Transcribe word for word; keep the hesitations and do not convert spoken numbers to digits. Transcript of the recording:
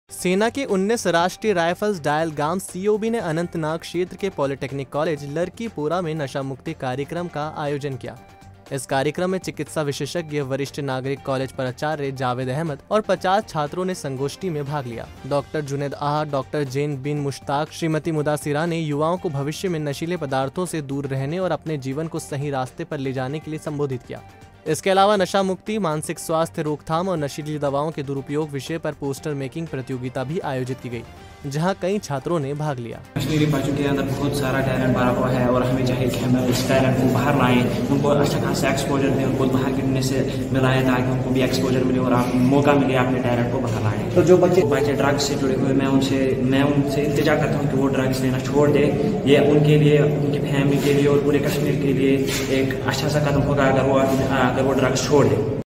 सेना के उन्नीस राष्ट्रीय राइफल्स डायल गांव सीओबी ने अनंतनाग क्षेत्र के पॉलिटेक्निक कॉलेज लड़कीपुरा में नशा मुक्ति कार्यक्रम का आयोजन किया। इस कार्यक्रम में चिकित्सा विशेषज्ञ, वरिष्ठ नागरिक कॉलेज प्राचार्य जावेद अहमद और पचास छात्रों ने संगोष्ठी में भाग लिया। डॉक्टर जुनेद आहा, डॉक्टर जैन बिन मुश्ताक, श्रीमती मुदासिरा ने युवाओं को भविष्य में नशीले पदार्थों से दूर रहने और अपने जीवन को सही रास्ते पर ले जाने के लिए संबोधित किया। इसके अलावा नशा मुक्ति, मानसिक स्वास्थ्य रोकथाम और नशीली दवाओं के दुरुपयोग विषय पर पोस्टर मेकिंग प्रतियोगिता भी आयोजित की गई, जहां कई छात्रों ने भाग लिया। कश्मीरी बच्चों के अंदर बहुत सारा टैलेंट भरा हुआ है और हमें चाहिए कि हम इस टैलेंट को बाहर लाएं, उनको अच्छा खासा एक्सपोजर दें, उनको बाहर गिरने से मिलाएं ताकि उनको भी एक्सपोजर मिले और आप मौका मिले अपने टैलेंट को बाहर लाएं। तो जो बच्चे बच्चे ड्रग्स से जुड़े हुए, मैं उनसे मैं उनसे इंतजा करता हूँ कि वो ड्रग्स लेना छोड़ दे। ये उनके लिए, उनकी फैमिली के लिए और पूरे कश्मीर के लिए एक अच्छा सा कदम होगा अगर वो अगर वो ड्रग्स छोड़ दे।